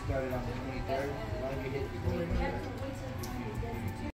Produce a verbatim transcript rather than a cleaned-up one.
started on the twenty-third. As long as you hit before the twenty-third.